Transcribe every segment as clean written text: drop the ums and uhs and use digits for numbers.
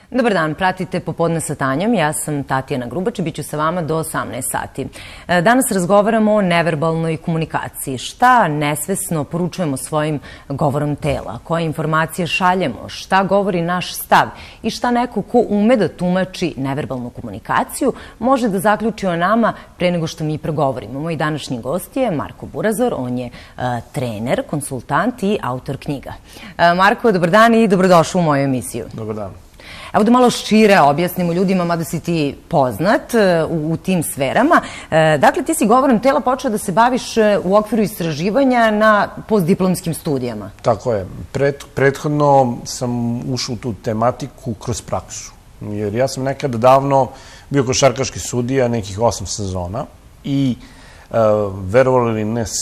Dobar dan, pratite Popodne sa Tanjom. Ja sam Tatjana Grubač i bit ću sa vama do 18 sati. Danas razgovaramo o neverbalnoj komunikaciji. Šta nesvesno poručujemo svojim govorom tela? Koje informacije šaljemo? Šta govori naš stav? I šta neko ko ume da tumači neverbalnu komunikaciju može da zaključi o nama pre nego što mi progovorimo? Moj današnji gost je Marko Burazor. On je trener, konsultant i autor knjiga. Marko, dobar dan i dobrodošao u moju emisiju. Dobar dan. Evo da malo šire objasnimo ljudima, mada si ti poznat u tim sferama. Dakle, ti si govorom tela počeo da se baviš u okviru istraživanja na postdiplomskim studijama. Tako je. Prethodno sam ušao u tu tematiku kroz praksu. Jer ja sam nekada davno bio košarkaški sudija nekih 8 sezona i verovali ili ne,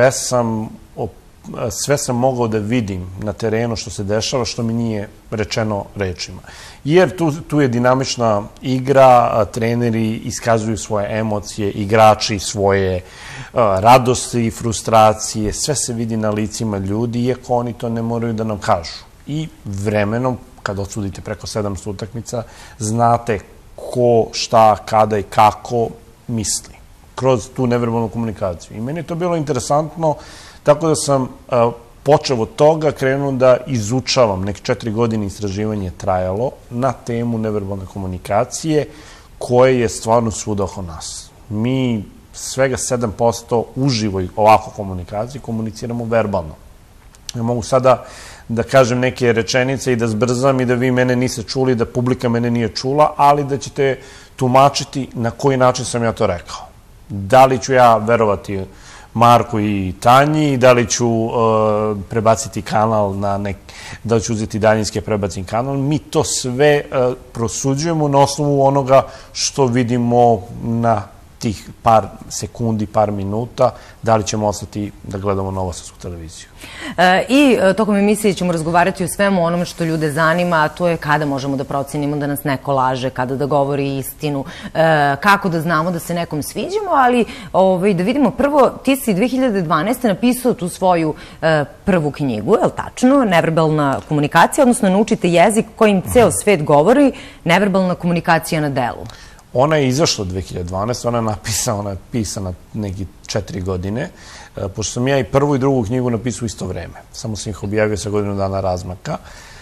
sve sam mogao da vidim na terenu što se dešava, što mi nije rečeno rečima. Jer tu je dinamična igra, treneri iskazuju svoje emocije, igrači svoje radosti i frustracije, sve se vidi na licima ljudi, iako oni to ne moraju da nam kažu. I vremenom, kada odsudite preko 700 utakmica, znate ko, šta, kada i kako misli kroz tu neverbalnu komunikaciju. I meni je to bilo interesantno, tako da sam počeo od toga, krenuo da izučavam, neke 4 godine istraživanje trajalo na temu neverbalne komunikacije, koje je stvarno svuda oko nas. Mi svega 7% uživo ovako komunikaciji komuniciramo verbalno. Ja mogu sada da kažem neke rečenice i da zbrzam i da vi mene niste čuli, da publika mene nije čula, ali da ćete tumačiti na koji način sam ja to rekao. Da li ću ja verovati Marku i Tanji, da li ću prebaciti kanal da li ću uzeti daljinski prebacim kanal. Mi to sve prosuđujemo na osnovu onoga što vidimo na tih par sekundi, par minuta, da li ćemo ostati da gledamo Novosadsku televiziju. I tokom emisije ćemo razgovarati o svemu onome što ljude zanima, a to je kada možemo da procenimo da nas neko laže, kada da govori istinu, kako da znamo da se nekom sviđamo, ali da vidimo prvo, ti si 2012. napisao tu svoju prvu knjigu, je li tačno? Neverbalna komunikacija, odnosno naučite jezik kojim ceo svet govori, neverbalna komunikacija na delu. Ona je izašla 2012. Ona je pisana neki 4 godine, pošto sam ja i prvu i drugu knjigu napisao u isto vreme. Samo sam ih objavio sa godinu dana razmaka.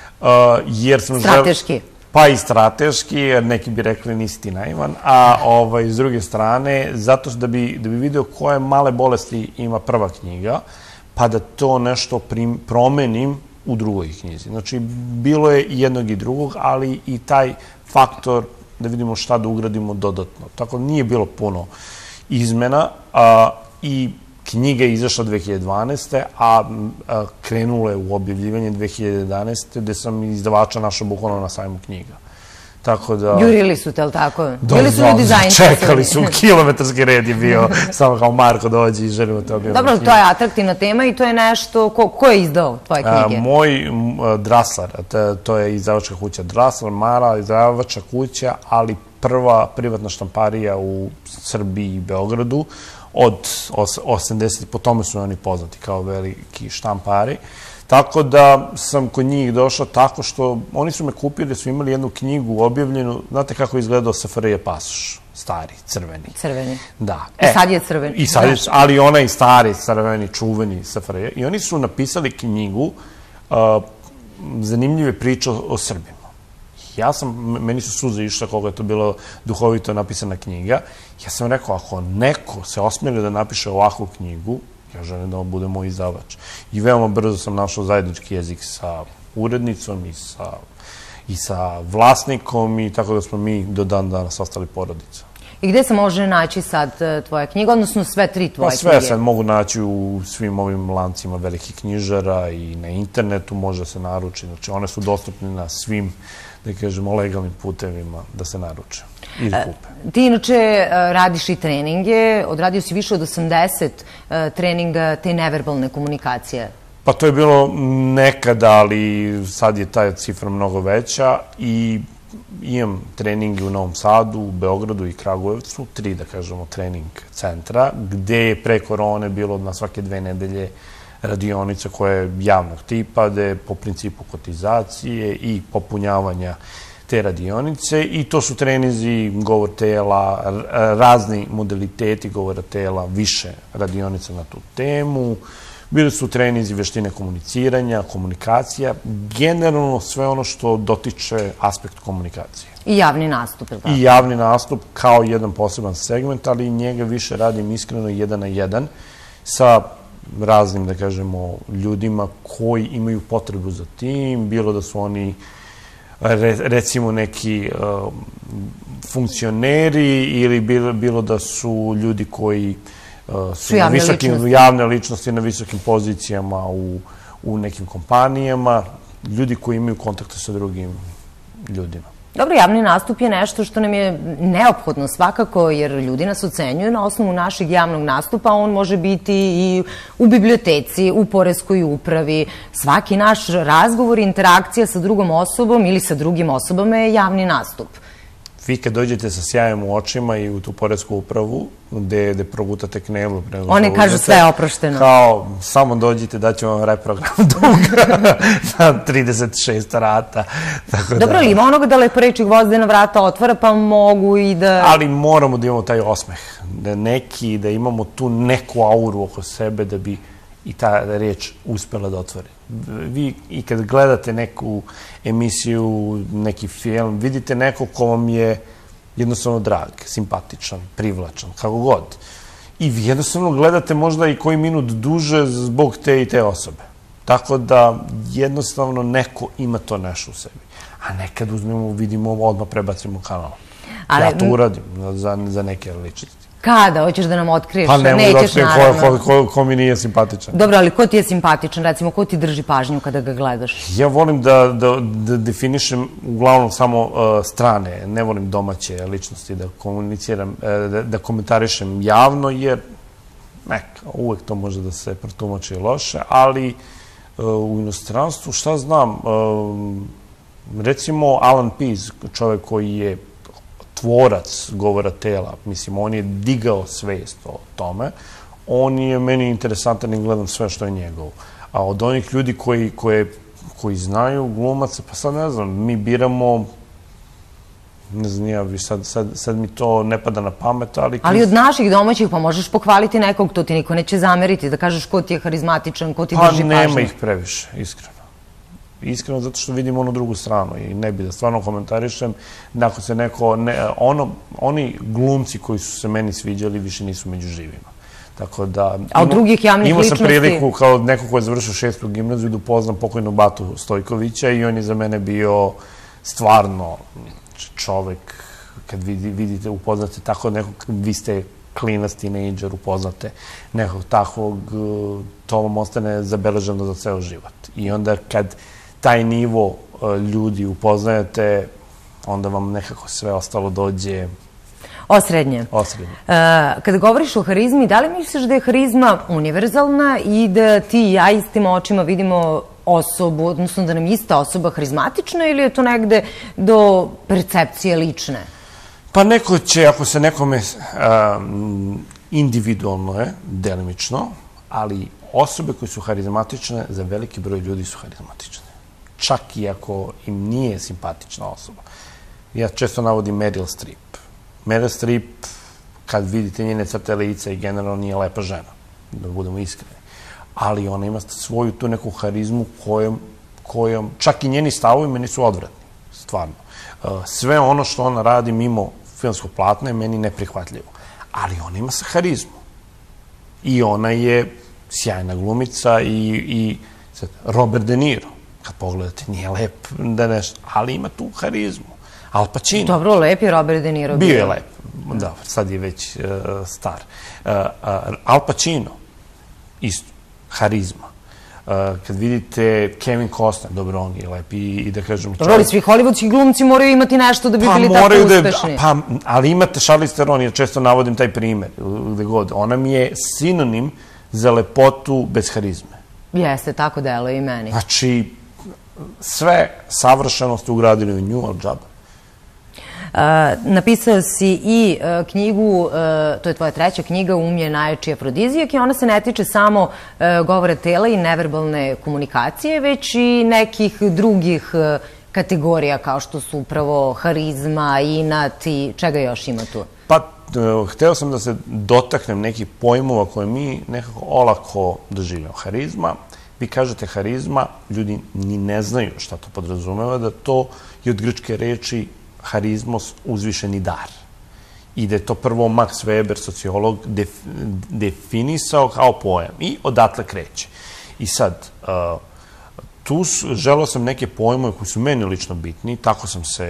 Strateški? Pa i strateški, jer neki bi rekli nisi ti naivan, a s druge strane, zato da bi video koje male bolesti ima prva knjiga, pa da to nešto promenim u drugoj knjizi. Znači, bilo je i jednog i drugog, ali i taj faktor da vidimo šta da ugradimo dodatno. Tako nije bilo puno izmena i knjiga je izašla 2012. a krenula je u objavljivanje 2011. gde sam izdavača našao bukvalno na sajmu knjiga. Tako da... Jurili su te, ali tako? Bili su ljudi zainteresovani? Čekali su, kilometarski red je bio, samo kao Marko dođi i želimo te objaviti. Dobro, to je atraktivna tema i to je nešto... Ko je izdao tvoje knjige? Moj Draslar, to je izdavačka kuća Draslar, Mara, izdavačka kuća, ali prva privatna štamparija u Srbiji i Beogradu od 80, po tome su oni poznati kao veliki štampari. Tako da sam kod njih došao tako što oni su me kupili, su imali jednu knjigu objavljenu, znate kako je izgledao SFRJ pasoš, stari, crveni. Crveni. Da. I sad je crveni. I sad je, ali onaj stari, crveni, čuveni SFRJ. I oni su napisali knjigu zanimljive priče o Srbima. Meni su suze išle koga je to bilo duhovito napisana knjiga. Ja sam rekao, ako neko se osmeli da napiše ovakvu knjigu, ja želim da budem moj izdavač. I veoma brzo sam našao zajednički jezik sa urednicom i sa vlasnikom i tako da smo mi do dan danas ostali porodica. I gde se može naći sad tvoja knjiga, odnosno sve 3 tvoje knjige? Sve se mogu naći u svim ovim lancima velikih knjižara i na internetu može se naruči. Znači, one su dostupne na svim, da kažemo, legalnim putevima da se naruče ili kupe. Ti inače radiš i treninge, odradio si više od 80 treninga te neverbalne komunikacije. Pa to je bilo nekada, ali sad je ta cifra mnogo veća i imam treninge u Novom Sadu, u Beogradu i Kragujevcu, 3, da kažemo, trening centra, gde je pre korone bilo na svake 2 nedelje radionica koja je javnog tipa, gde je po principu kotizacije i popunjavanja te radionice i to su trenizi, govor tela, razni modaliteti govora tela, više radionica na tu temu. Bili su trenizi veštine komuniciranja, komunikacija, generalno sve ono što dotiče aspekt komunikacije. I javni nastup, ili tako? I javni nastup kao jedan poseban segment, ali njega više radim iskreno 1 na 1 sa raznim, da kažemo, ljudima koji imaju potrebu za tim, bilo da su oni recimo neki funkcioneri ili bilo da su ljudi koji su javne ličnosti na visokim pozicijama u nekim kompanijama, ljudi koji imaju kontakte sa drugim ljudima. Dobro, javni nastup je nešto što nam je neophodno svakako, jer ljudi nas ocenjuju na osnovu našeg javnog nastupa. On može biti i u biblioteci, u poreskoj upravi. Svaki naš razgovor, interakcija sa drugom osobom ili sa drugim osobama je javni nastup. Vi kad dođete sa sjajem u očima i u tu poresku upravu, gde progutate knelu... Oni kažu sve je oprošteno. Kao, samo dođite, daću vam reprogram duga na 36 rata. Dobro, ali ima onoga da leporečih Gvozdena vrata otvara, pa mogu i da... Ali moramo da imamo taj osmeh, da imamo tu neku auru oko sebe da bi i ta reč uspela da otvori. Vi i kad gledate neku emisiju, neki film, vidite neko ko vam je jednostavno drag, simpatičan, privlačan, kako god. I vi jednostavno gledate možda i koji minut duže zbog te i te osobe. Tako da jednostavno neko ima to nešto u sebi. A nekad uzmemo, vidimo, odmah prebacimo kanal. Ja to uradim za neke ličnosti. Kada? Hoćeš da nam otkriješ? Pa ne mogu da otkrijem ko mi nije simpatičan. Dobro, ali ko ti je simpatičan? Recimo, ko ti drži pažnju kada ga gledaš? Ja volim da definišem uglavnom samo strane. Ne volim domaće ličnosti da komuniciram, da komentarišem javno, jer uvek to može da se protumači loše, ali u inostranstvu, šta znam, recimo Alan Pease, čovek koji je tvorac govora tela, mislim, on je digao svest o tome, on je meni interesantan i gledam sve što je njegov. A od onih ljudi koji znaju glumaca, pa sad ne znam, mi biramo, ne znam, sad mi to ne pada na pamet, ali... Ali od naših domaćih, pa možeš pohvaliti nekog, to ti niko neće zameriti, da kažeš ko ti je harizmatičan, ko ti drži pažnju. Pa nema ih previše, iskreno. Iskreno, zato što vidim onu drugu stranu i ne bi da stvarno komentarišem. Ako se neko... Oni glumci koji su se meni sviđali više nisu među živima. Tako da... A od drugih javnih ličnosti? Imao sam priliku kao neko ko je završio 6. gimnaziju da upoznam pokojnu Batu Stojkovića i on je za mene bio stvarno čovek, kad vidite, upoznate tako nekog, vi ste klinac, tinejdžer, upoznate nekog takvog, to vam ostane zabeleženo za ceo život. I onda kad taj nivo ljudi upoznajete, onda vam nekako sve ostalo dođe... Osrednje. Osrednje. Kada govoriš o harizmi, da li misliš da je harizma univerzalna i da ti i ja istim očima vidimo osobu, odnosno da nam je ista osoba harizmatična, ili je to negde do percepcije lične? Pa neko će, ako se nekome individualno je, delimično, ali osobe koje su harizmatične, za veliki broj ljudi su harizmatične. Čak i ako im nije simpatična osoba. Ja često navodim Meryl Streep. Meryl Streep, kad vidite njene crte lica, i generalno nije lepa žena, da budemo iskreni. Ali ona ima svoju tu neku harizmu kojom čak i njeni stavovi meni su odvratni, stvarno. Sve ono što ona radi mimo filmskog platna je meni neprihvatljivo. Ali ona ima harizmu. I ona je sjajna glumica i Robert De Niro, kad pogledate, nije lep da nešto, ali ima tu harizmu. Al Pacino. Dobro, lep je Robert De Niro. Bio je lep, da, sad je već star. Al Pacino, isto, harizma. Kad vidite Kevin Costner, dobro, on je lep i da kažem... Dobro, ali svi hollywoodski glumci moraju imati nešto da bi bili tako uspešni. Pa, ali imate Charlize Theron, ja često navodim taj primer, gde god. Ona mi je sinonim za lepotu bez harizme. Jeste, tako delo i meni. Znači, sve savršeno ste ugradili u nju, ali džaba. Napisao si i knjigu, to je tvoja treća knjiga, Um je najjači afrodizijak, i ona se ne tiče samo govora tela i neverbalne komunikacije, već i nekih drugih kategorija kao što su upravo harizma, inat i čega još ima tu? Pa, hteo sam da se dotaknem nekih pojmova koje mi nekako olako doživljamo. Harizma, vi kažete harizma, ljudi ni ne znaju šta to podrazumeva, da to je od grčke reči harizmos, uzvišeni dar. I da je to prvo Max Weber, sociolog, definisao kao pojam. I odatle kreće. I sad, tu želeo sam neke pojmove koji su meni lično bitni, tako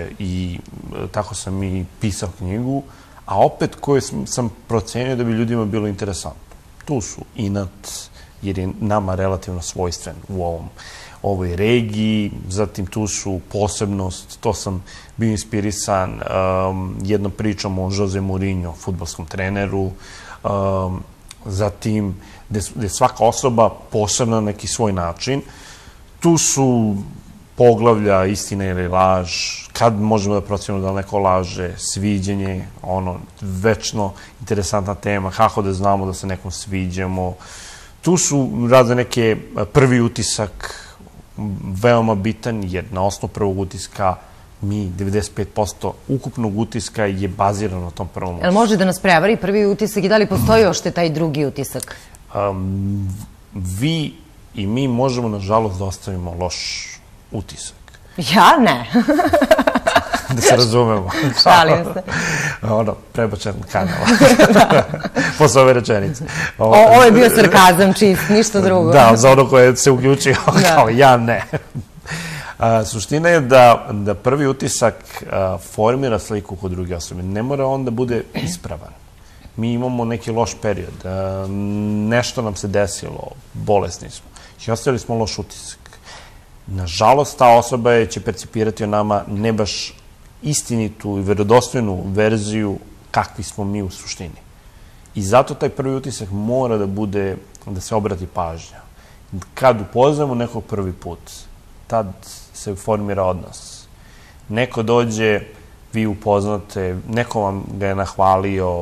sam i pisao knjigu, a opet koje sam procenio da bi ljudima bilo interesantno. Tu su inat, jer je nama relativno svojstven u ovoj regiji, zatim tu su posebnost, to sam bio inspirisan jednom pričom o Jose Mourinho, fudbalskom treneru, zatim gde je svaka osoba posebna na neki svoj način. Tu su poglavlja istina ili laž, kad možemo da procenimo da neko laže, sviđenje, večno interesantna tema, kako da znamo da se nekom sviđamo. Tu su razne neke prvi utisak, veoma bitan, jer na osnovu prvog utiska mi 95% ukupnog utiska je bazirano na tom prvom utisku. Jel može da nas prevari prvi utisak i da li postoji ošte taj drugi utisak? Vi i mi možemo, nažalost, da ostavimo loš utisak. Ja ne. Da se razumemo. Šalim se. Prebačen kanal. Posle ove rečenice. Ovo je bio sarkazam čist, ništa drugo. Da, za ono koje se uključio, kao ja ne. Suština je da prvi utisak formira sliku kod druge osobe. Ne mora on da bude ispravan. Mi imamo neki loš period, nešto nam se desilo, bolesni smo i ostavili smo loš utisak. Nažalost, ta osoba će percipirati o nama ne baš istinitu i verodostojnu verziju kakvi smo mi u suštini. I zato taj prvi utisak mora da bude, da se obrati pažnja. Kad upoznamo nekog prvi put, tad se formira odnos. Neko dođe, vi upoznate, neko vam ga je nahvalio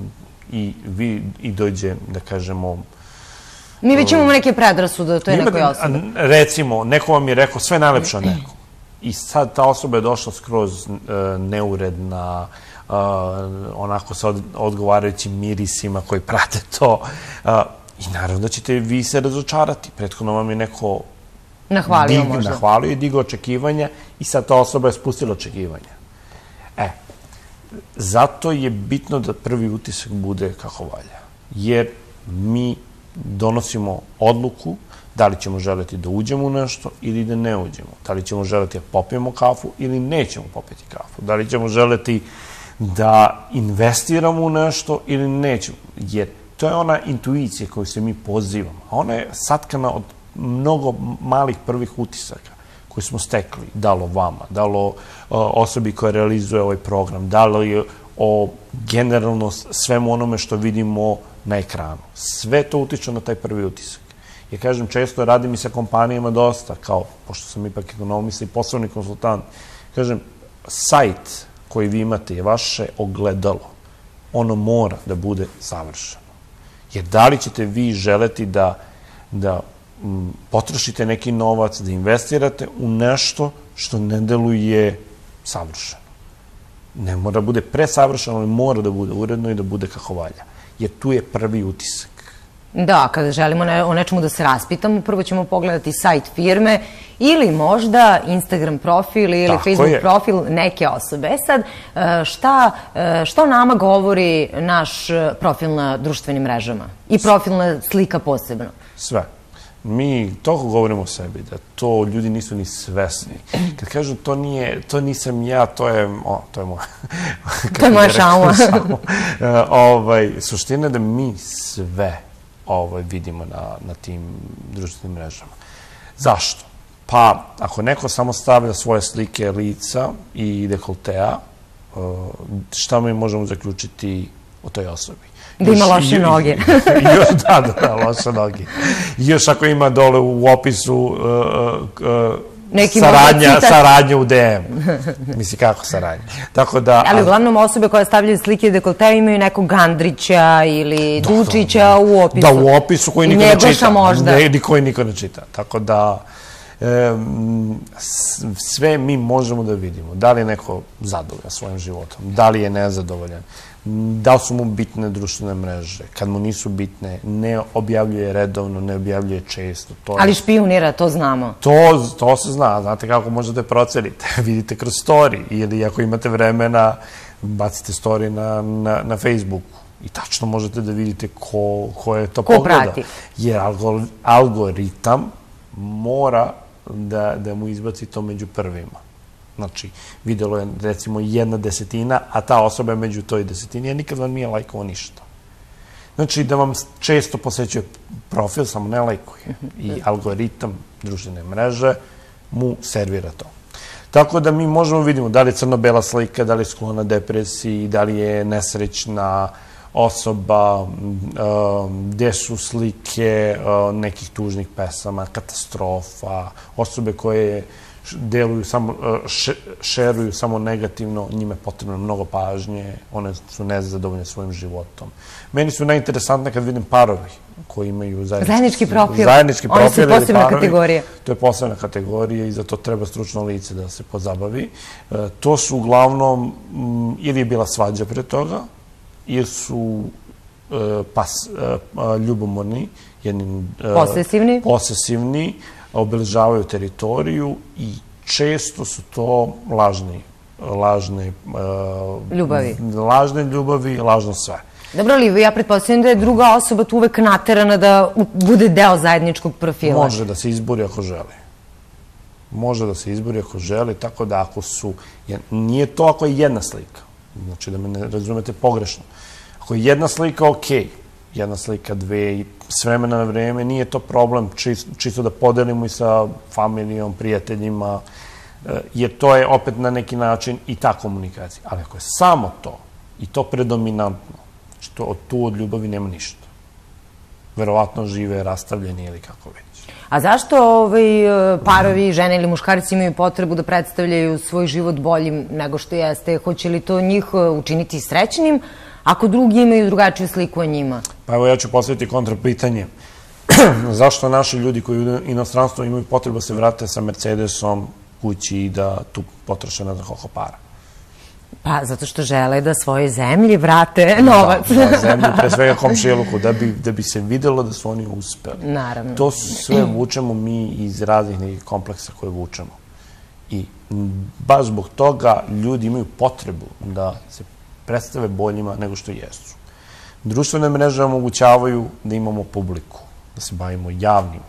i dođe, da kažemo... Mi već imamo neke predrasude o toj nekoj osobi. Recimo, neko vam je rekao sve najlepše o nekom. I sad ta osoba je došla skroz neuredna, onako sa odgovarajućim mirisima koji prate to. I naravno da ćete vi se razočarati. Prethodno vam je neko nahvalio i digao očekivanja i sad ta osoba je spustila očekivanja. Zato je bitno da prvi utisak bude kako valja. Jer mi donosimo odluku da li ćemo želeti da uđemo u nešto ili da ne uđemo. Da li ćemo želeti da popijemo kafu ili nećemo popiti kafu. Da li ćemo želeti da investiramo u nešto ili nećemo. Jer to je ona intuicija koju se mi pozivamo. A ona je satkana od mnogo malih prvih utisaka koji smo stekli. Da li o vama, da li o osobi koja realizuje ovaj program, da li o generalno svemu onome što vidimo na ekranu. Sve to utiče na taj prvi utisak. Ja kažem, često radim i sa kompanijama dosta, kao, pošto sam ipak ekonomista i poslovni konsultant, kažem, sajt koji vi imate je vaše ogledalo. Ono mora da bude savršeno. Jer da li ćete vi želeti da potrošite neki novac, da investirate u nešto što ne deluje savršeno. Ne mora da bude presavršeno, ali mora da bude uredno i da bude kako valja. Jer tu je prvi utisak. Da, kada želimo o nečemu da se raspitamo, prvo ćemo pogledati sajt firme ili možda Instagram profil ili Facebook profil neke osobe. Sad, šta o nama govori naš profil na društvenim mrežama i profilna slika posebno? Sve. Mi toliko govorimo o sebi, da to ljudi nisu ni svesni. Kad kažu to nisam ja, to je moja. To je moja šauma. Suština je da mi sve vidimo na tim društvenim mrežama. Zašto? Pa, ako neko samo stavlja svoje slike lica i dekoltea, šta mi možemo zaključiti o toj osobi? Da ima loše noge. Da, loše noge. I još ako ima dole u opisu saradnja u DM. Misli, kako saradnja? Ali uglavnom osobe koje stavljaju slike i dekoltea imaju nekog Andrića ili Dučića u opisu. Da, u opisu koji niko ne čita. Njegoša možda. Koji niko ne čita. Tako da, Sve mi možemo da vidimo. Da li je neko zadovoljan svojim životom, da li je nezadovoljan, da li su mu bitne društvene mreže. Kad mu nisu bitne, ne objavljuje redovno, ne objavljuje često. Ali špijunira, to znamo. To se zna. Znate kako možete proceniti. Vidite kroz story ili ako imate vremena, bacite story na Facebooku. I tačno možete da vidite ko je to pogleda. Ko prati. Jer algoritam mora da mu izbaci to među prvima. Znači, videlo je recimo 1/10, a ta osoba je među toj 10, a nikad vam nije lajkovao ništa. Znači, da vam često posećuje profil, samo ne lajkuje. I algoritam društvene mreže mu servira to. Tako da mi možemo vidimo da li je crno-bela slika, da li je sklona depresiji, da li je nesrećna osoba, gde su slike nekih tužnih pesama, katastrofa, osobe koje deluju samo, šeruju samo negativno, njima je potrebno mnogo pažnje, one su nezadovoljne svojim životom. Meni su najinteresantne kad vidim parovi koji imaju zajednički profil. Oni su posebna kategorija. To je posebna kategorija i za to treba stručno lice da se pozabavi. To su uglavnom, ili je bila svađa pre toga, ili su ljubomorni, posesivni, obeležavaju teritoriju i često su to lažne ljubavi, lažno sve. Dobro, ali ja pretpostavljam da je druga osoba tu uvek naterana da bude deo zajedničkog profila. Može da se izbori ako želi. Može da se izbori ako želi, tako da ako su... Nije to ako je jedna slika. Znači da me ne razumete pogrešno. Ako je jedna slika, okej. Jedna slika, dve i s vremena na vreme, nije to problem čisto da podelimo i sa familijom, prijateljima, jer to je opet na neki način i ta komunikacija. Ali ako je samo to i to predominantno, tu od ljubavi nema ništa. Verovatno žive rastavljeni ili kako već. A zašto parovi, žene ili muškarci imaju potrebu da predstavljaju svoj život boljim nego što jeste? Hoće li to njih učiniti srećnim ako drugi imaju drugačiju sliku o njima? Pa evo ja ću postaviti kontrapitanje. Zašto naši ljudi koji u inostranstvu imaju potrebu da se vrate sa Mercedesom kući i da tu potroše ne znam koliko para? Pa, zato što žele da svojoj zemlji vrate novac. Da, zemlju, pre svega komšiluku, da bi se videlo da su oni uspeli. Naravno. To sve vučemo mi iz raznih nekih kompleksa koje vučemo. I baš zbog toga ljudi imaju potrebu da se predstave boljima nego što jesu. Društvene mreže omogućavaju da imamo publiku, da se bavimo javnim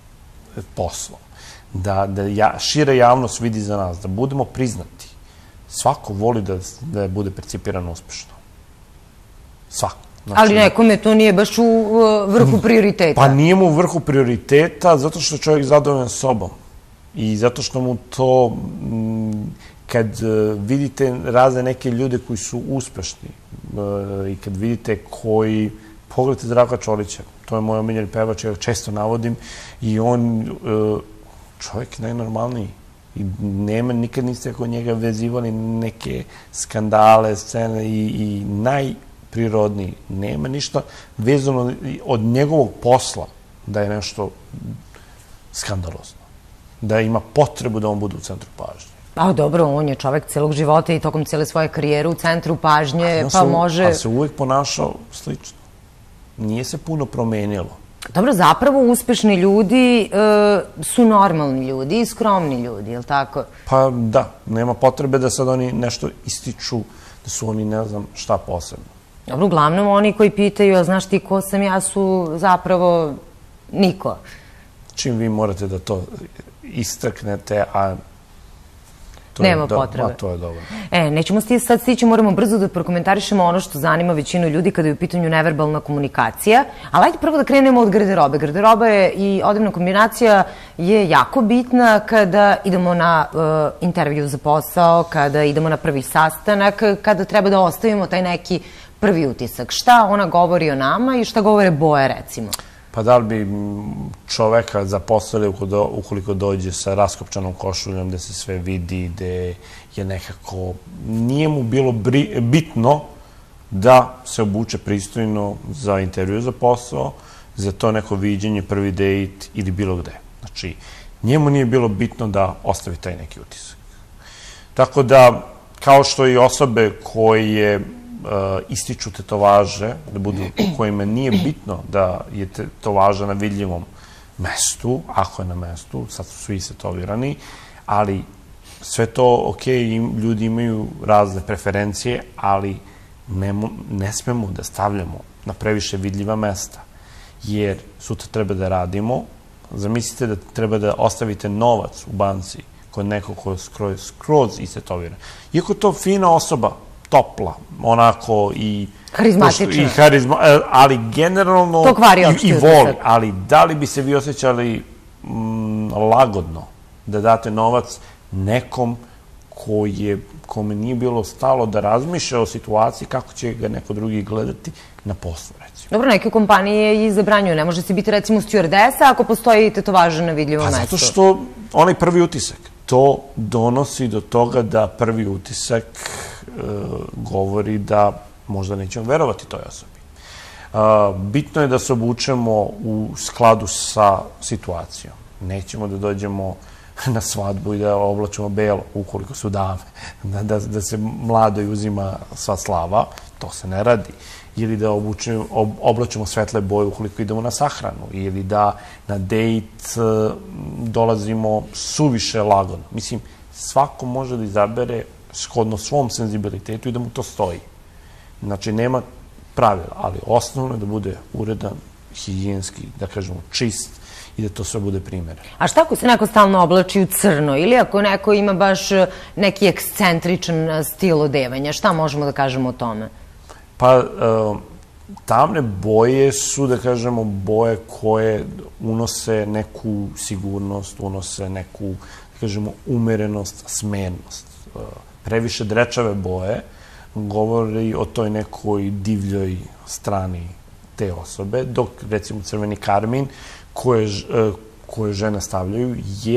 poslom, da šira javnost vidi za nas, da budemo priznati. Svako voli da bude percipirano uspešno. Svako. Ali nekome to nije baš u vrhu prioriteta. Pa nije mu u vrhu prioriteta zato što je čovjek zadovoljan sobom. I zato što mu to, kad vidite razne neke ljude koji su uspešni i kad vidite koji, pogledajte Zdravka Čolića, to je moj omiljeni pevač, ja ga često navodim, i on, čovjek najnormalniji. I nema, nikad niste kod njega vezivali neke skandale, scene i najprirodniji. Nema ništa vezano od njegovog posla da je nešto skandalozno. Da ima potrebu da on bude u centru pažnje. A dobro, on je čovek celog života i tokom cijele svoje karijere u centru pažnje, pa može... Ali se uvek ponašao slično. Nije se puno promenilo. Dobro, zapravo uspešni ljudi su normalni ljudi i skromni ljudi, je li tako? Pa da, nema potrebe da sad oni nešto ističu, da su oni ne znam šta posebno. Dobro, uglavnom oni koji pitaju, a znaš ti ko sam ja, su zapravo niko. Čim vi morate da to istaknete, a... Nema potrebe. To je dobro. Nećemo sad stići, moramo brzo da prokomentarišemo ono što zanima većinu ljudi kada je u pitanju neverbalna komunikacija. Ali ajde prvo da krenemo od garderobe. Garderoba je i odevna kombinacija je jako bitna kada idemo na intervju za posao, kada idemo na prvi sastanak, kada treba da ostavimo taj neki prvi utisak. Šta ona govori o nama i šta govore boje, recimo? Pa da li bi čoveka zaposlili ukoliko dođe sa raskopčanom košuljom gde se sve vidi, gde je nekako... Nije mu bilo bitno da se obuče pristojno za intervju za posao, za to neko viđenje, prvi dejt ili bilo gde. Znači, njemu nije bilo bitno da ostavi taj neki utisak. Tako da, kao što i osobe koje ističu tetovaže, da budu kojima nije bitno da je tetovaža na vidljivom mestu, ako je na mestu, sad su svi tetovirani, ali sve to, ok, ljudi imaju razne preferencije, ali ne smemo da stavljamo na previše vidljiva mesta, jer sutra treba da radimo. Zamislite da treba da ostavite novac u banci kod nekog ko je skroz istetoviran. Iako to fina osoba, topla, onako i karizmatična, ali generalno i voli, ali da li bi se vi osjećali lagodno da date novac nekom kome nije bilo stalo da razmišlja o situaciji kako će ga neko drugi gledati na poslu, recimo. Dobro, neke kompanije i zabranjuju. Ne može se biti, recimo, stjuardesa ako postoji tetovaža na vidljivom mestu. Pa zato što onaj prvi utisak, to donosi do toga da prvi utisak govori da možda nećemo verovati toj osobi. Bitno je da se obučemo u skladu sa situacijom. Nećemo da dođemo na svadbu i da oblačimo belo, ukoliko su dame, da se mladoj uzima sva slava, to se ne radi. Ili da oblačimo svetle boje ukoliko idemo na sahranu, ili da na dejt dolazimo suviše lagodno. Mislim, svako može da izabere shodno svom senzibilitetu i da mu to stoji. Znači, nema pravila, ali osnovno je da bude uredan, higijenski, da kažemo, čist i da to sve bude primereno. A šta ako se neko stalno oblači u crno ili ako neko ima baš neki ekscentričan stil odevanja? Šta možemo da kažemo o tome? Pa, tamne boje su, da kažemo, boje koje unose neku sigurnost, unose neku, da kažemo, umerenost, smernost. Previše drečave boje govori o toj nekoj divljoj strani te osobe, dok, recimo, crveni karmin, koje žene stavljaju,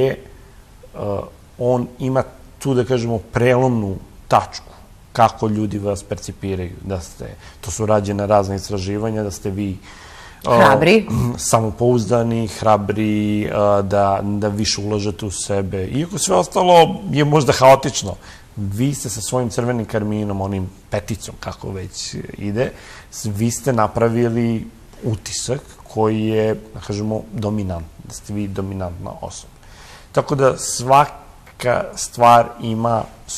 on ima tu, da kažemo, prelomnu tačku kako ljudi vas percipiraju, da ste, to su rađene razne istraživanja, da ste vi hrabri, samopouzdani, hrabri, da više ulažete u sebe. Iako sve ostalo je možda haotično, vi ste sa svojim crvenim karminom, onim peticom, kako već ide, vi ste napravili utisak koji je, da kažemo, dominant, da ste vi dominantna osoba. Tako da svaka stvar ima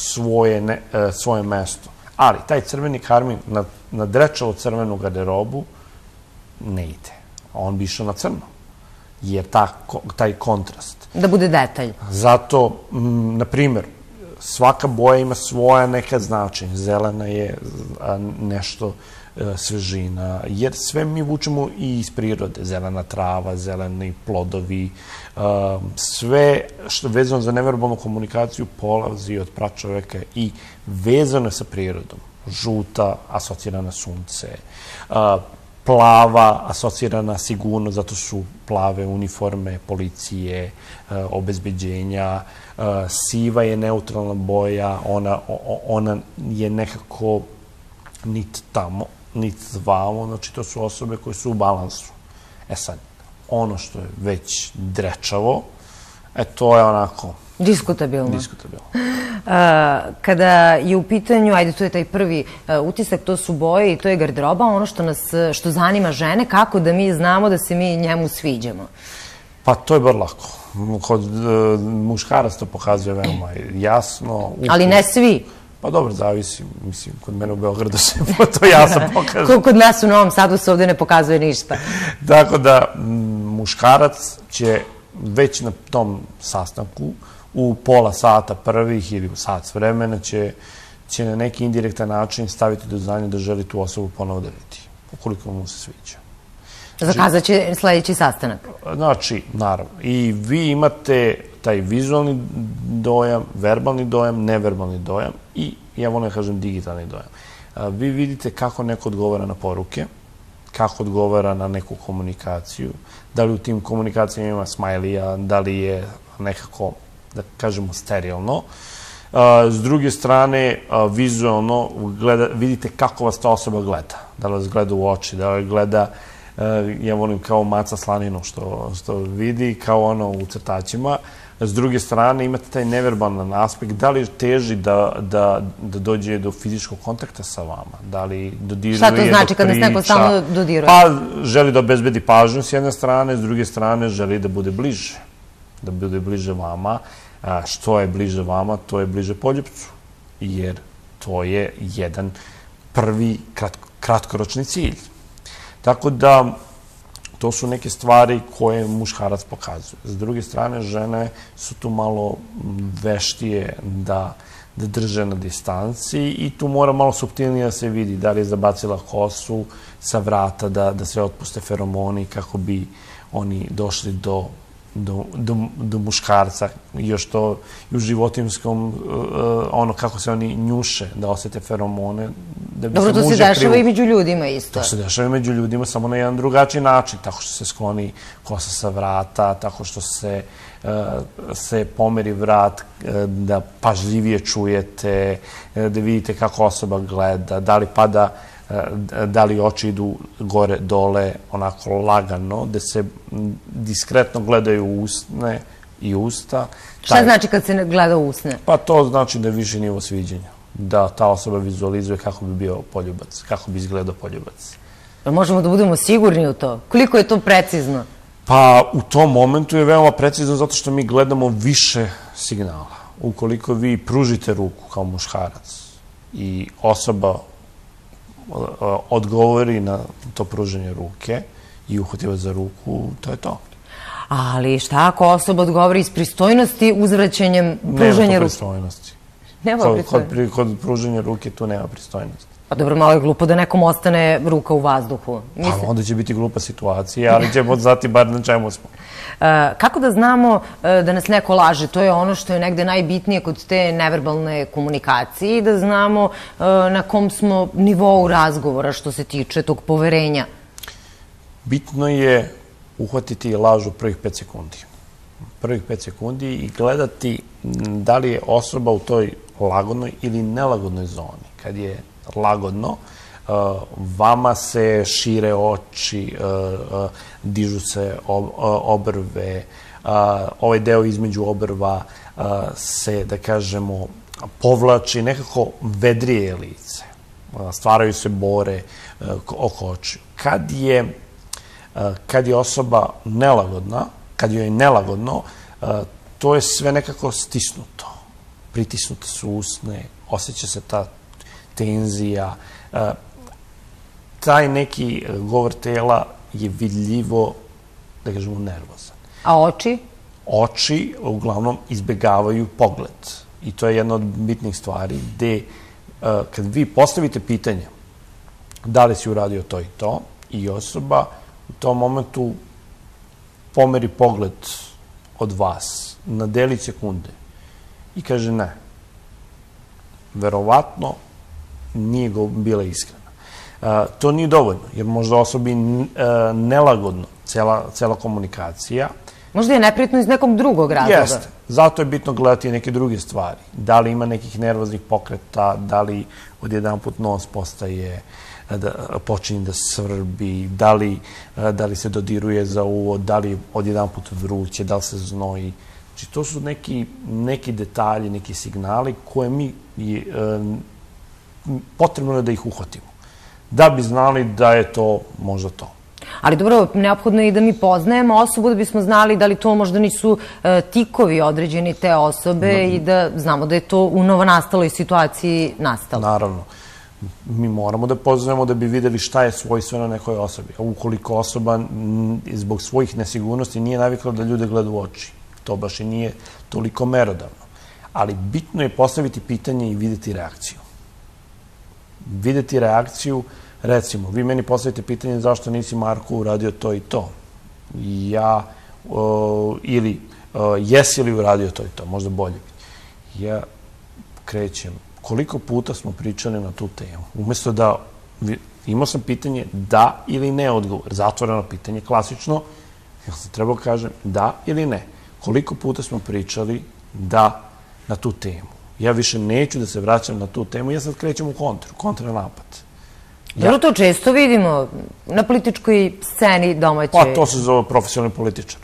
svoje mesto. Ali taj crveni karmin na drečavo crvenu garderobu ne ide. On bi išao na crno. Jer taj kontrast. Da bude detalj. Zato, na primjer, svaka boja ima svoja neka značenja. Zelena je nešto svežina, jer sve mi vučemo i iz prirode. Zelena trava, zeleni plodovi, sve što je vezano za neverbalnu komunikaciju polazi od pračoveka i vezano je sa prirodom. Žuta, asocira na sunce, plava, asocira na sigurnost, zato su plave uniforme, policije, obezbeđenja, siva je neutralna boja, ona je nekako nit tamo, nit zvamo, znači to su osobe koje su u balansu. E sad, ono što je već drečavo, to je onako... Diskutabilno. Diskutabilno. Kada je u pitanju, ajde, to je taj prvi utisak, to su boje i to je garderoba, ono što zanima žene, kako da mi znamo da se mi njemu sviđamo? Pa to je bar lako. Kod muškaraca to pokazuje veoma jasno. Ali ne svi. Pa dobro, zavisi. Mislim, kod mene u Beogradu se to jasno pokaže. Kod nas u Novom Sadu se ovde ne pokazuje ništa. Tako da, muškarac će već na tom sastanku u pola sata prvih ili u sat vremena će na neki indirektan način staviti do znanja da želi tu osobu ponovo da vidi, ukoliko mu se sviđa. Zakazat će sledeći sastanak. Znači, naravno. I vi imate taj vizualni dojam, verbalni dojam, neverbalni dojam i, ja volim da kažem, digitalni dojam. Vi vidite kako neko odgovara na poruke, kako odgovara na neku komunikaciju, da li u tim komunikacijama ima smajlija, da li je nekako, da kažemo, sterilno. S druge strane, vizualno vidite kako vas ta osoba gleda. Da li vas gleda u oči, da li gleda ja volim kao maca slaninu što vidi, kao ono u crtačima. S druge strane, imate taj neverbalan aspekt, da li teži da dođe do fizičkog kontakta sa vama, da li dodiruje, šta to znači kad nas neko stalno dodiruje? Pa želi da obezbedi pažnju s jedne strane, s druge strane želi da bude bliže vama. Što je bliže vama, to je bliže poljupcu, jer to je jedan prvi kratkoročni cilj. Tako da, to su neke stvari koje muškarac pokazuje. S druge strane, žene su tu malo veštije da drže na distanci i tu mora malo suptilnije da se vidi da li je zabacila kosu sa vrata, da se otpuste feromoni kako bi oni došli do muškarca. Još to i u životinjskom, ono kako se oni njuše, da osete feromone. Dobro, to se dešava i među ljudima isto. To se dešava i među ljudima, samo na jedan drugačiji način, tako što se skloni kosa sa vrata, tako što se pomeri vrat, da pažljivije čujete, da vidite kako osoba gleda, da li oči idu gore, dole, onako lagano, da se diskretno gledaju usne i usta. Šta znači kad se gleda u usne? Pa to znači da je više nivo sviđenja, da ta osoba vizualizuje kako bi bio poljubac, kako bi izgledao poljubac. Možemo da budemo sigurni u to? Koliko je to precizno? Pa u tom momentu je veoma precizno zato što mi gledamo više signala. Ukoliko vi pružite ruku kao muškarac i osoba odgovori na to pruženje ruke i uhvati vas za ruku, to je to. Ali šta ako osoba odgovori iz pristojnosti uzvraćanjem pruženja ruke? Nema to pristojnosti. Nema pristojnosti? Kod pruženja ruke tu nema pristojnosti. Pa dobro, malo je glupo da nekom ostane ruka u vazduhu. Pa onda će biti glupa situacija, ali ćemo znati bar na čemu smo. Kako da znamo da nas neko laže? To je ono što je negde najbitnije kod te neverbalne komunikacije i da znamo na kom smo nivou razgovora što se tiče tog poverenja. Bitno je uhvatiti laž u prvih 5 sekundi. Prvih 5 sekundi i gledati da li je osoba u toj lagodnoj ili nelagodnoj zoni. Kad je lagodno, vama se šire oči, dižu se obrve, ovaj deo između obrva se, da kažemo, povlači, nekako vedrije lice. Stvaraju se bore oko očiju. Kad je osoba nelagodna, kad joj je nelagodno, to je sve nekako stisnuto. Pritisnute su usne, osjeća se ta tenzija. Taj neki govor tela je vidljivo, da kažemo, nervozan. A oči? Oči uglavnom izbegavaju pogled. I to je jedna od bitnih stvari gde kad vi postavite pitanje da li si uradio to i to i osoba u tom momentu pomeri pogled od vas na delić sekunde i kaže ne. Verovatno nije bila iskrena. To nije dovoljno, jer možda osobi nelagodno cela komunikacija. Možda je neprijatno iz nekog drugog razloga. Jeste. Zato je bitno gledati neke druge stvari. Da li ima nekih nervoznih pokreta, da li odjedanput nos počinje da svrbi, da li se dodiruje za uvo, da li odjedanput vruće, da li se znoji. Znači, to su neki detalji, neki signali koje mi potrebno je da ih uhvatimo. Da bi znali da je to možda to. Ali dobro, neophodno je i da mi poznajemo osobu da bismo znali da li to možda nisu tikovi određeni te osobe i da znamo da je to u novonastaloj situaciji nastalo. Naravno. Mi moramo da poznajemo da bi videli šta je svojstveno nekoj osobi. A ukoliko osoba zbog svojih nesigurnosti nije navikla da ljude gleda u oči, to baš i nije toliko merodavno. Ali bitno je postaviti pitanje i videti reakciju. Videti reakciju, recimo, vi meni postavite pitanje zašto nisi Marku uradio to i to. Ili jesi li uradio to i to, možda bolje biti. Ja krećem, koliko puta smo pričali na tu temu. Umesto da, imao sam pitanje da ili ne odgovor. Zatvoreno pitanje, klasično, ja sam trebao kažem da ili ne. Koliko puta smo pričali da na tu temu. Ja više neću da se vraćam na tu temu, ja sad krećem u kontranapad. Dobro, to često vidimo na političkoj sceni domaće. Pa to se zove profesionalni političar.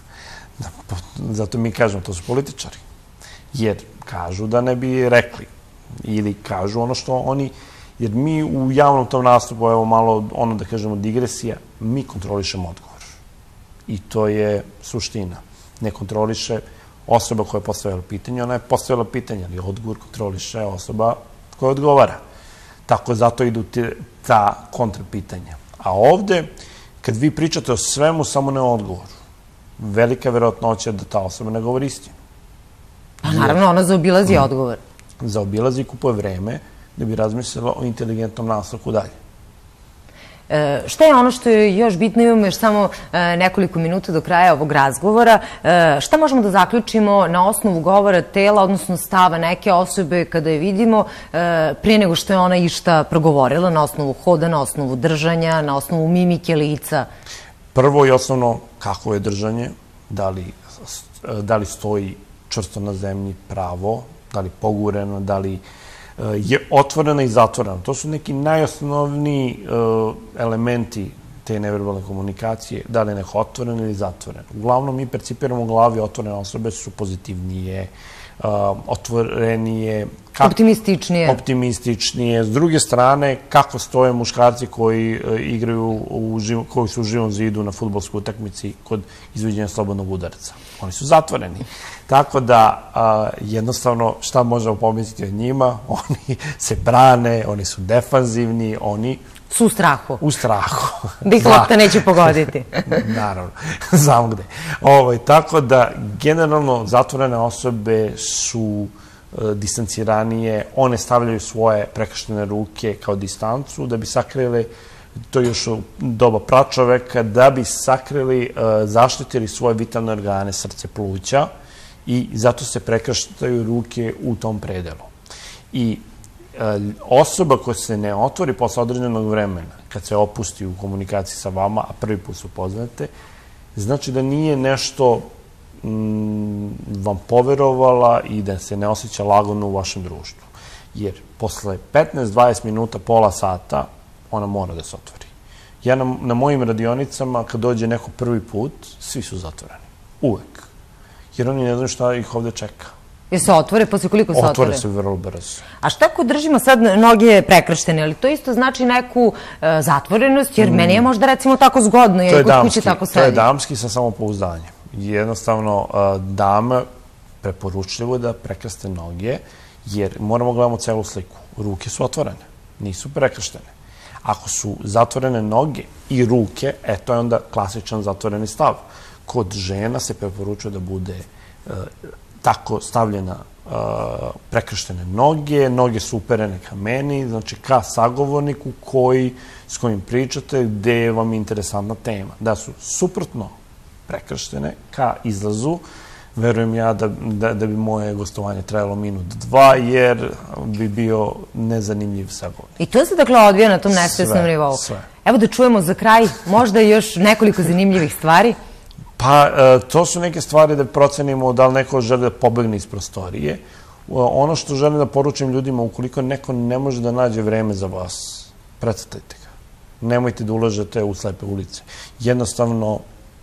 Zato mi kažemo, to su političari. Jer kažu da ne bi rekli. Ili kažu ono što oni... Jer mi u javnom tom nastupu, evo malo ono da kažemo digresija, mi kontrolišemo odgovor. I to je suština. Ne kontroliše osoba koja je postavila pitanje, ona je postavila pitanje, ali odgovor kontroliše osoba koja odgovara. Tako zato idu ta kontrapitanja. A ovde, kad vi pričate o svemu, samo ne o odgovoru, velika verovatnoća da ta osoba ne govori istinu. Pa naravno, ona zaobilazi odgovor. Zaobilazi i kupuje vreme da bi razmislila o inteligentnom nastavku dalje. Šta je ono što je još bitno, imamo još samo nekoliko minuta do kraja ovog razgovora, šta možemo da zaključimo na osnovu govora tela, odnosno stava neke osobe kada je vidimo prije nego što je ona išta progovorila, na osnovu hoda, na osnovu držanja, na osnovu mimike lica? Prvo i osnovno, kako je držanje, da li stoji čvrsto na zemlji pravo, da li pogureno, da li je otvorena i zatvorena. To su neki najosnovniji elementi te neverbalne komunikacije, da li je neko otvoren ili zatvoren. Uglavnom, mi percipiramo u glavi otvorene osobe su pozitivnije, otvorenije, optimističnije. S druge strane, kako stoje muškarci koji igraju, koji su u živom zidu na fudbalskoj utakmici kod izvođenja slobodnog udarca. Oni su zatvoreni. Tako da, jednostavno, šta možemo pomisliti o njima? Oni se brane, oni su defanzivni, oni... Su u strahu. U strahu. Da ih lopta neće pogoditi. Naravno, znam gde. Tako da, generalno, zatvorene osobe su distanciranije, one stavljaju svoje prekrštene ruke kao distancu da bi sakrile, to je još u doba pračoveka, da bi sakrili, zaštitili svoje vitalne organe, srce, pluća, i zato se prekrštaju ruke u tom predelu. I osoba koja se ne otvori posle određenog vremena, kad se opusti u komunikaciji sa vama, a prvi put se upoznate, znači da nije nešto vam poverovala i da se ne osjeća lagano u vašem društvu. Jer posle 15-20 minuta, pola sata, ona mora da se otvori. Ja na mojim radionicama, kad dođe neko prvi put, svi su zatvoreni. Uvek. Jer oni ne znaju šta ih ovde čeka. Jer se otvore, posle koliko se otvore? Otvore se vrlo brzo. A šta ako držimo sad noge prekrštene, ali to isto znači neku zatvorenost, jer meni je možda recimo tako zgodno, jer kod kuće tako sedi. To je damski sa samopouzdanjem. Jednostavno, dama preporučljivo da prekrste noge, jer moramo gledamo celu sliku. Ruke su otvorene, nisu prekrštene. Ako su zatvorene noge i ruke, to je onda klasičan zatvoreni stav. Kod žena se preporučuje da bude tako stavljena prekrštene noge, noge su uperene ka meni, znači ka sagovorniku s kojim pričate, gde vam je interesantna tema. Da su suprotno prekrštene ka izlazu, verujem ja da bi moje gostovanje trajalo minut, dva, jer bi bio nezanimljiv sagovornik. I to se dakle odvija na tom nesvesnom nivou. Sve. Evo da čujemo za kraj možda još nekoliko zanimljivih stvari. Pa, to su neke stvari da procenimo da li neko želi da pobegne iz prostorije. Ono što želim da poručim ljudima, ukoliko neko ne može da nađe vreme za vas, precrtajte ga. Nemojte da ulažete u slepe ulice. Jednostavno,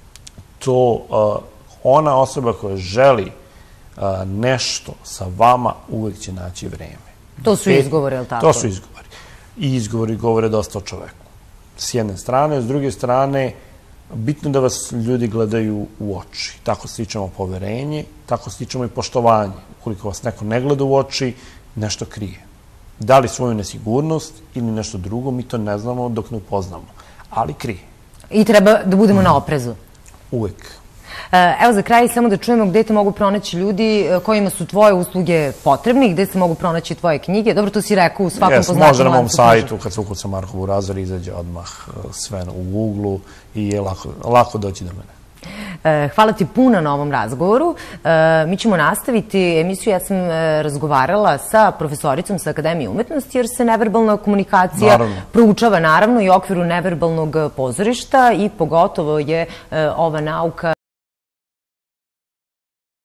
ona osoba koja želi nešto sa vama, uvek će naći vreme. To su izgovori, je li tako? To su izgovori. I izgovori govore dosta o čoveku. S jedne strane, s druge strane, bitno da vas ljudi gledaju u oči. Tako stičemo poverenje, tako stičemo i poštovanje. Ukoliko vas neko ne gleda u oči, nešto krije. Da li svoju nesigurnost ili nešto drugo, mi to ne znamo dok ne upoznamo. Ali krije. I treba da budemo na oprezu. Uvek. Evo za kraj samo da čujemo gde te mogu pronaći ljudi kojima su tvoje usluge potrebne i gde se mogu pronaći tvoje knjige. Dobro, to si rekao u svakom poznačnom lancu. Može na mom sajtu, kad se ukuca Marko Burazor, izađe odmah sve u Google i je lako doći do mene. Hvala ti puno na ovom razgovoru. Mi ćemo nastaviti emisiju. Ja sam razgovarala sa profesoricom sa Akademije umetnosti, jer se neverbalna komunikacija proučava naravno i u okviru neverbalnog pozorišta i pogotovo je ova nauka